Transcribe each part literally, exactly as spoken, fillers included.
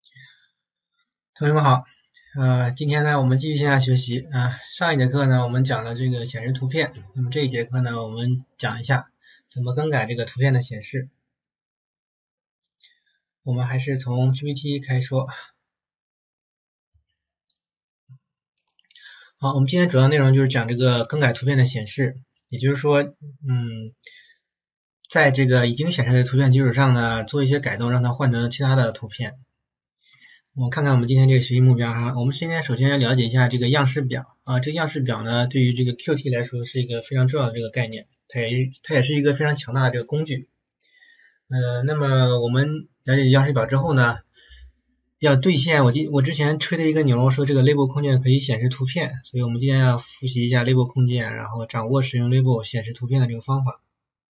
同学们好，呃，今天呢我们继续线下学习啊、呃。上一节课呢我们讲了这个显示图片，那么这一节课呢我们讲一下怎么更改这个图片的显示。我们还是从 P P T 开说。好，我们今天主要内容就是讲这个更改图片的显示，也就是说，嗯，在这个已经显示的图片基础上呢，做一些改动，让它换成其他的图片。我们看看我们今天这个学习目标哈，我们今天首先要了解一下这个样式表啊，这个样式表呢，对于这个 Q T 来说是一个非常重要的这个概念，它也它也是一个非常强大的这个工具。呃，那么我们了解样式表之后呢，要兑现我今我之前吹的一个牛，说这个 label 空间可以显示图片，所以我们今天要复习一下 label 空间，然后掌握使用 label 显示图片的这个方法。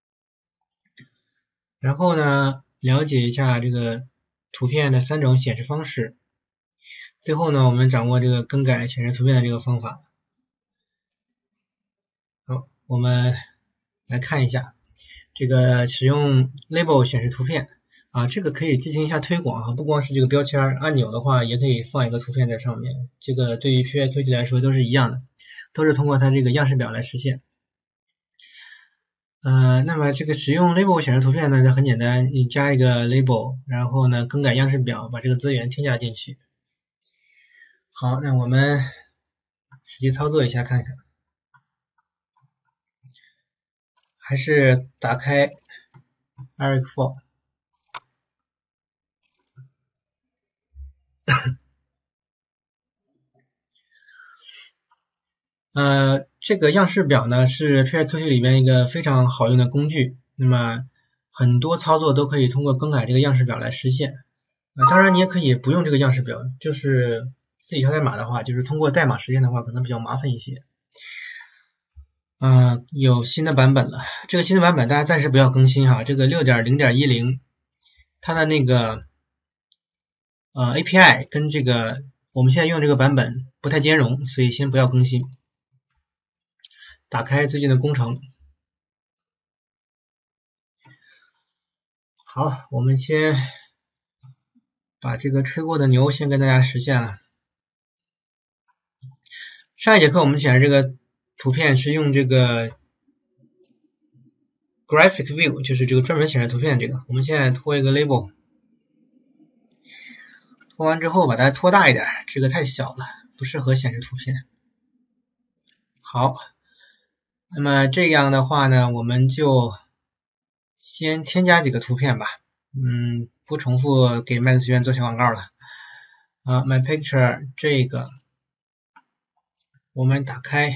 然后呢，了解一下这个图片的三种显示方式。最后呢，我们掌握这个更改显示图片的这个方法。好，我们来看一下这个使用 label 显示图片啊，这个可以进行一下推广哈，不光是这个标签按钮的话，也可以放一个图片在上面。这个对于 P Y Q T 来说都是一样的，都是通过它这个样式表来实现。呃，那么这个使用 label 显示图片呢，就很简单，你加一个 label， 然后呢更改样式表，把这个资源添加进去。好，那我们实际操作一下看看，还是打开 Aric four 呃，这个样式表呢是 P Y Q T 里边一个非常好用的工具，那么很多操作都可以通过更改这个样式表来实现。呃、当然你也可以不用这个样式表，就是自己敲代码的话，就是通过代码实现的话可能比较麻烦一些。嗯、呃，有新的版本了，这个新的版本大家暂时不要更新哈，这个 六点零点一零 它的那个呃 A P I 跟这个我们现在用这个版本不太兼容，所以先不要更新。打开最近的工程。好，我们先把这个吹过的牛先跟大家实现了。上一节课我们显示这个图片是用这个 graphic view， 就是这个专门显示图片这个，我们现在拖一个 label， 拖完之后把它拖大一点，这个太小了，不适合显示图片。好，那么这样的话呢，我们就先添加几个图片吧，嗯，不重复给麦子学院做小广告了。啊 ，my picture 这个我们打开，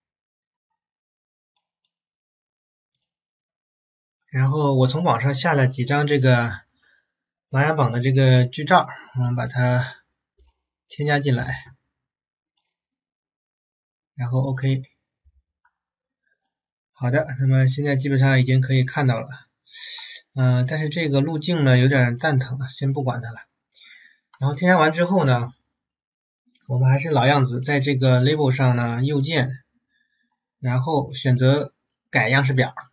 然后我从网上下了几张这个琅琊榜的这个剧照，我们把它添加进来，然后 OK。好的，那么现在基本上已经可以看到了，嗯、呃，但是这个路径呢有点蛋疼，先不管它了。然后添加完之后呢，我们还是老样子，在这个 label 上呢右键，然后选择改样式表，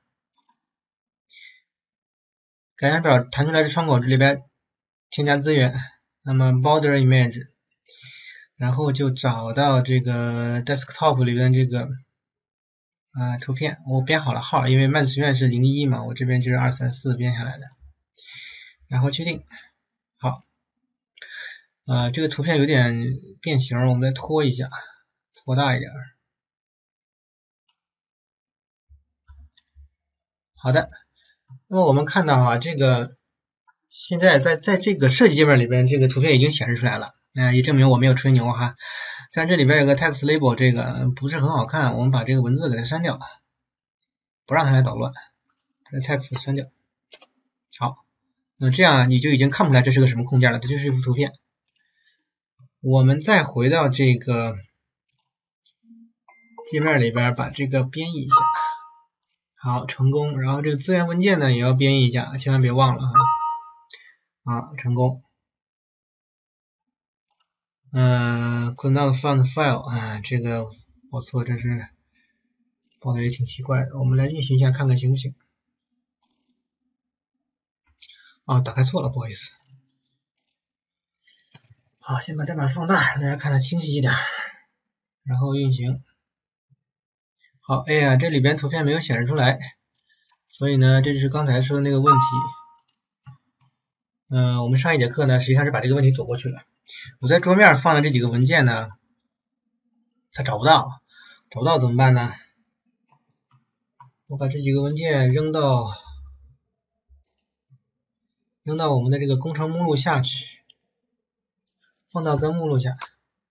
改样式表弹出来的窗口这里边添加资源，那么 border image， 然后就找到这个 desktop 里边这个啊、呃，图片，我编好了号，因为麦子学院是零一嘛，我这边就是二三四编下来的，然后确定。好，呃，这个图片有点变形，我们再拖一下，拖大一点。好的，那么我们看到哈，这个现在在在这个设计界面里边，这个图片已经显示出来了，那、呃、也证明我没有吹牛哈。但这里边有个 text label， 这个不是很好看，我们把这个文字给它删掉，不让它来捣乱，把 text 删掉。好，那这样你就已经看不出来这是个什么空间了，这就是一幅图片。我们再回到这个界面里边，把这个编译一下。好，成功。然后这个资源文件呢也要编译一下，千万别忘了哈。好，成功。嗯 ，could not find file 啊，这个报错真是报的也挺奇怪的。我们来运行一下看看行不行。啊，打开错了，不好意思。 好，先把代码放大，让大家看得清晰一点，然后运行。好，哎呀，这里边图片没有显示出来，所以呢，这就是刚才说的那个问题。嗯、呃，我们上一节课呢，实际上是把这个问题躲过去了。我在桌面放的这几个文件呢，它找不到，找不到怎么办呢？我把这几个文件扔到扔到我们的这个工程目录下去，放到根目录下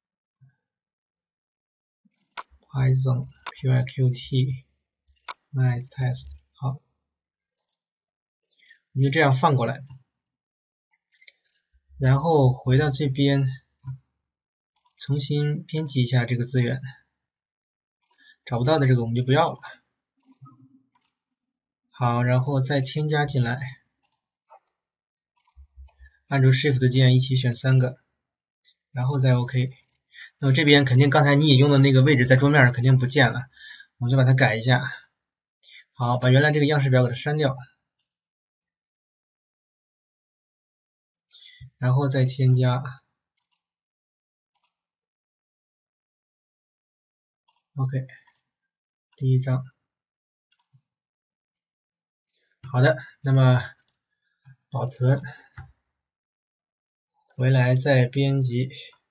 ，Python pyqt math test， 好，我们就这样放过来，然后回到这边，重新编辑一下这个资源，找不到的这个我们就不要了。好，然后再添加进来，按住 Shift 键一起选三个，然后再 OK。那么这边肯定刚才你引用的那个位置在桌面上肯定不见了，我们就把它改一下。好，把原来这个样式表给它删掉，然后再添加 OK。第一章。好的，那么保存，回来再编辑，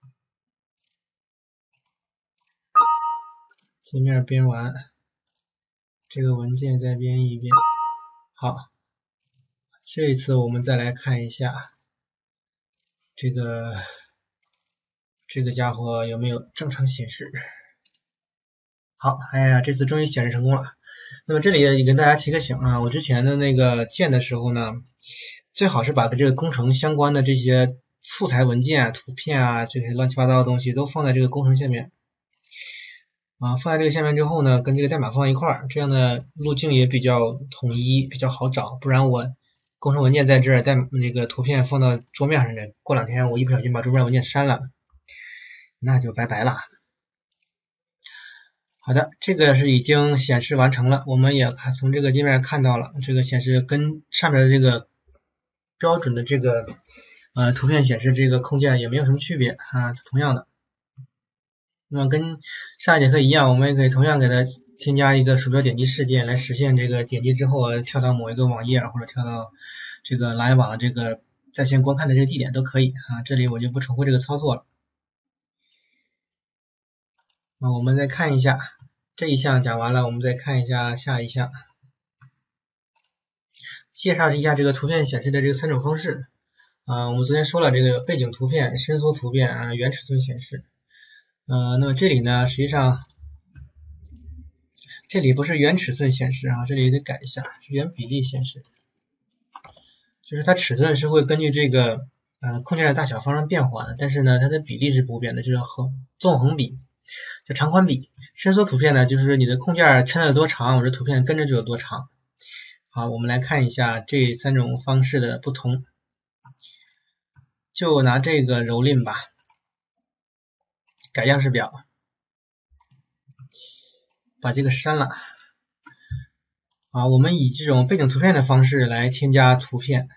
界面编完，这个文件再编一遍。好，这一次我们再来看一下这个这个家伙有没有正常显示。好，哎呀，这次终于显示成功了。那么这里也跟大家提个醒啊，我之前的那个建的时候呢，最好是把跟这个工程相关的这些素材文件、图片啊，这些乱七八糟的东西都放在这个工程下面啊，放在这个下面之后呢，跟这个代码放一块儿，这样的路径也比较统一，比较好找。不然我工程文件在这儿，代那个图片放到桌面上面，过两天我一不小心把桌面文件删了，那就拜拜了。好的，这个是已经显示完成了，我们也看从这个界面看到了，这个显示跟上面的这个标准的这个呃图片显示这个控件也没有什么区别啊，同样的。那么跟上一节课一样，我们也可以同样给它添加一个鼠标点击事件，来实现这个点击之后跳到某一个网页或者跳到这个蓝网这个在线观看的这个地点都可以啊，这里我就不重复这个操作了。那我们再看一下这一项讲完了，我们再看一下下一项，介绍一下这个图片显示的这个三种方式啊。我们昨天说了这个背景图片、伸缩图片啊、原尺寸显示。呃，那么这里呢，实际上这里不是原尺寸显示啊，这里得改一下，是原比例显示，就是它尺寸是会根据这个呃控件的大小发生变化的，但是呢，它的比例是不变的，就是横纵横比。叫长宽比。伸缩图片呢，就是你的控件抻的有多长，我这图片跟着就有多长。好，我们来看一下这三种方式的不同。就拿这个蹂躏吧，改样式表，把这个删了。啊，我们以这种背景图片的方式来添加图片。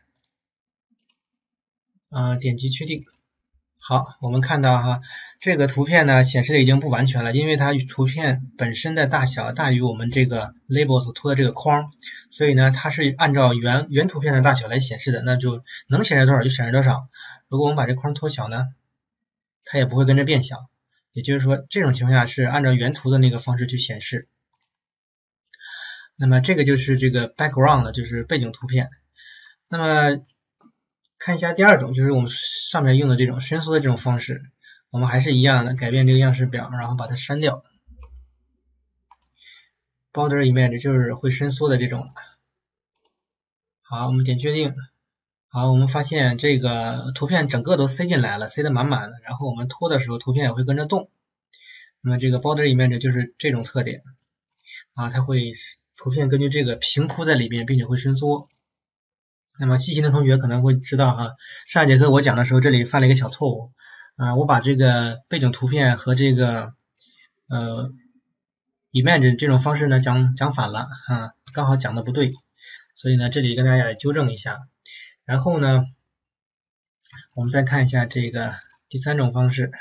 啊，点击确定。好，我们看到哈，这个图片呢显示的已经不完全了，因为它图片本身的大小大于我们这个 label 所拖的这个框，所以呢它是按照原原图片的大小来显示的，那就能显示多少就显示多少。如果我们把这框拖小呢，它也不会跟着变小，也就是说这种情况下是按照原图的那个方式去显示。那么这个就是这个 background， 就是背景图片。那么看一下第二种，就是我们上面用的这种伸缩的这种方式，我们还是一样的改变这个样式表，然后把它删掉。border image 就是会伸缩的这种。好，我们点确定。好，我们发现这个图片整个都塞进来了，塞得满满的，然后我们拖的时候图片也会跟着动。那么这个 border image 就是这种特点啊，它会图片根据这个平铺在里边，并且会伸缩。那么细心的同学可能会知道哈，上一节课我讲的时候这里犯了一个小错误啊，我把这个背景图片和这个呃 image 这种方式呢讲讲反了啊，刚好讲的不对，所以呢这里跟大家也纠正一下。然后呢我们再看一下这个第三种方式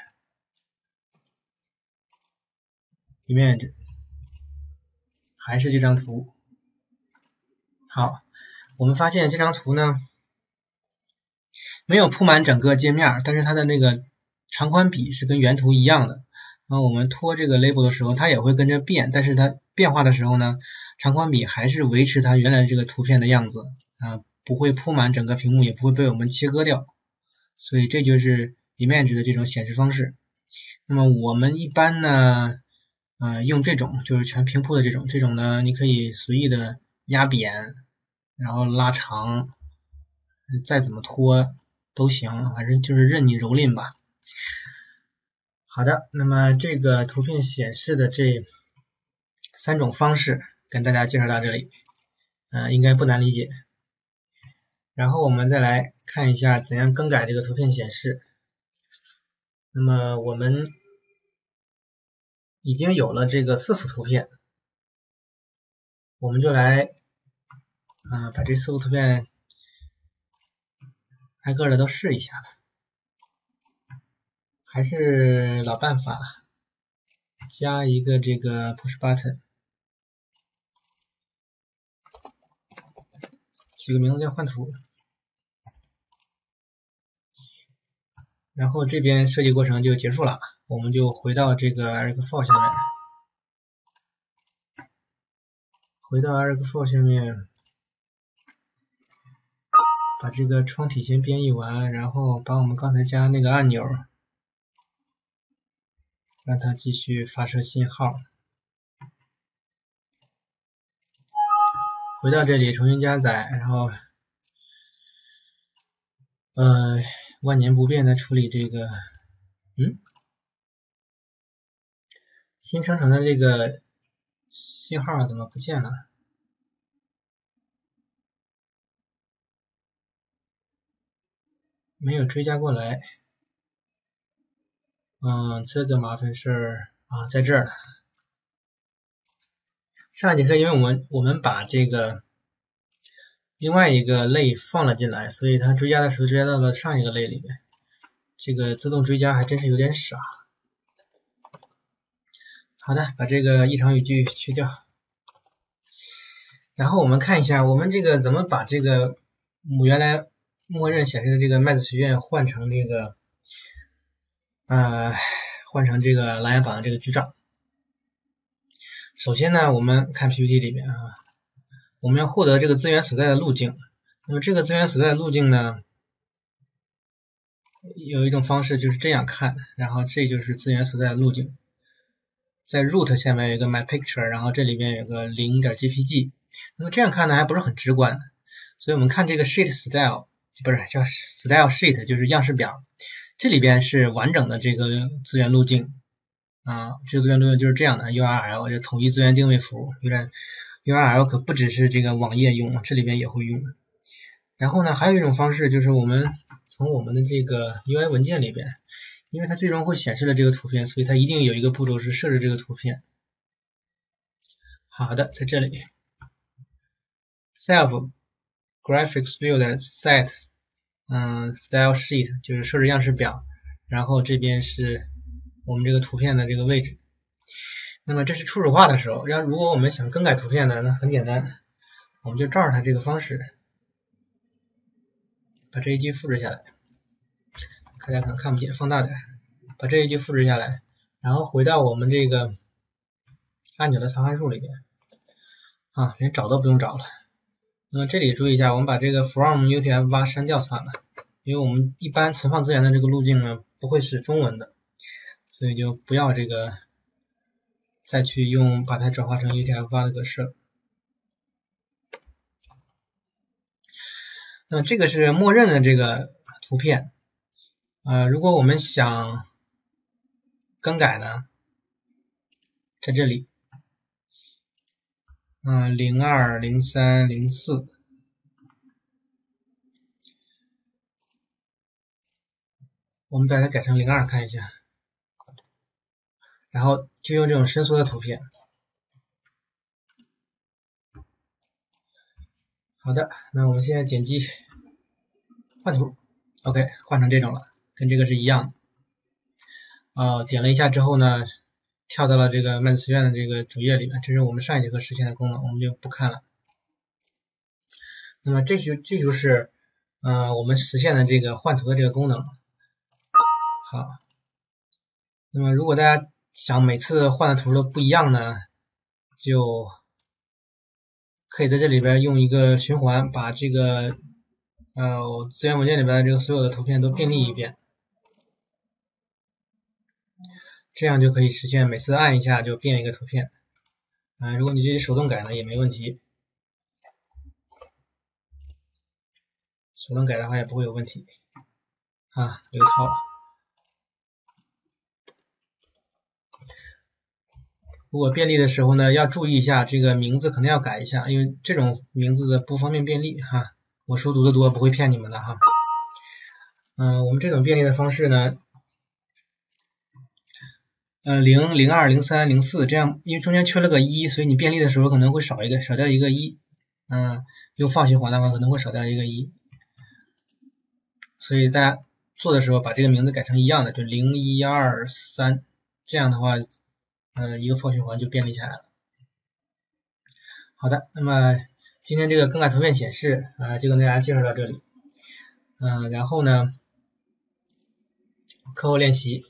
，image， 还是这张图。好，我们发现这张图呢没有铺满整个界面，但是它的那个长宽比是跟原图一样的。然后我们拖这个 label 的时候，它也会跟着变，但是它变化的时候呢，长宽比还是维持它原来这个图片的样子啊，不会铺满整个屏幕，也不会被我们切割掉。所以这就是 image 的这种显示方式。那么我们一般呢，呃，用这种就是全平铺的这种，这种呢，你可以随意的压扁，然后拉长，再怎么拖都行，反正就是任你蹂躏吧。好的，那么这个图片显示的这三种方式跟大家介绍到这里，呃，应该不难理解。然后我们再来看一下怎样更改这个图片显示。那么我们已经有了这个四幅图片，我们就来啊、呃、把这四幅图片挨个的都试一下吧。还是老办法，加一个这个 push button， 起个名字叫换图。然后这边设计过程就结束了，我们就回到这个 Eric Four 下面，回到 Eric Four 下面，把这个窗体先编译完，然后把我们刚才加那个按钮，让它继续发射信号。回到这里重新加载，然后呃万年不变的处理这个，嗯，新生成的这个信号怎么不见了？没有追加过来。嗯，这个麻烦事儿啊，在这儿了。上一节课因为我们我们把这个另外一个类放了进来，所以它追加的时候追加到了上一个类里面。这个自动追加还真是有点傻。好的，把这个异常语句去掉。然后我们看一下，我们这个怎么把这个原来默认显示的这个麦子学院换成这个呃换成这个琅琊榜的这个局长。首先呢，我们看 P P T 里面啊，我们要获得这个资源所在的路径。那么这个资源所在的路径呢，有一种方式就是这样看，然后这就是资源所在的路径。在 root 下面有一个 my picture， 然后这里边有个 零点 J P G。那么这样看呢还不是很直观，所以我们看这个 sheet style， 不是叫 style sheet， 就是样式表，这里边是完整的这个资源路径啊，这个资源路径就是这样的 U R L， 就统一资源定位符。有点 U R L 可不只是这个网页用，这里边也会用。然后呢，还有一种方式就是我们从我们的这个 U I 文件里边，因为它最终会显示了这个图片，所以它一定有一个步骤是设置这个图片。好的，在这里 self graphics view 的 set 嗯 style sheet 就是设置样式表，然后这边是我们这个图片的这个位置。那么这是初始化的时候，要如果我们想更改图片呢，那很简单，我们就照着它这个方式把这一句复制下来，大家可能看不见，放大点，把这一句复制下来，然后回到我们这个按钮的藏函数里边啊，连找都不用找了。那么这里注意一下，我们把这个 from U T F 八 删掉算了，因为我们一般存放资源的这个路径呢不会是中文的，所以就不要这个再去用把它转化成 U T F 八 的格式。那这个是默认的这个图片，呃，如果我们想更改呢，在这里，嗯，零二、零三、零四，我们把它改成零二看一下，然后就用这种伸缩的图片。好的，那我们现在点击换图 OK， 换成这种了，跟这个是一样的。啊，点了一下之后呢，跳到了这个麦子词源的这个主页里面，这是我们上一节课实现的功能，我们就不看了。那么这就这就是呃我们实现的这个换图的这个功能。好，那么如果大家想每次换的图都不一样呢，就可以在这里边用一个循环把这个呃资源文件里边的这个所有的图片都并列一遍，这样就可以实现每次按一下就变一个图片。啊、呃，如果你自己手动改呢也没问题，手动改的话也不会有问题。啊，刘涛。如果便利的时候呢，要注意一下这个名字可能要改一下，因为这种名字的不方便便利哈。我书读的多，不会骗你们的哈。嗯、呃，我们这种便利的方式呢，呃，零、零二、零三、零四这样，因为中间缺了个一，所以你便利的时候可能会少一个，少掉一个一。嗯、呃，用放循环的话可能会少掉一个一，所以大家做的时候把这个名字改成一样的，就零、一、二、三，这样的话。呃，一个for循环就便利起来了。好的，那么今天这个更改图片显示啊、呃，就跟大家介绍到这里。嗯、呃，然后呢，课后练习，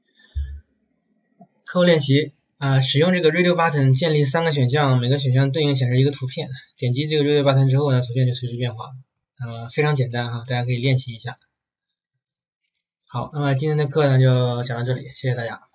课后练习啊、呃，使用这个 Radio Button 建立三个选项，每个选项对应显示一个图片。点击这个 Radio Button 之后呢，图片就随之变化。呃，非常简单哈，大家可以练习一下。好，那么今天的课呢就讲到这里，谢谢大家。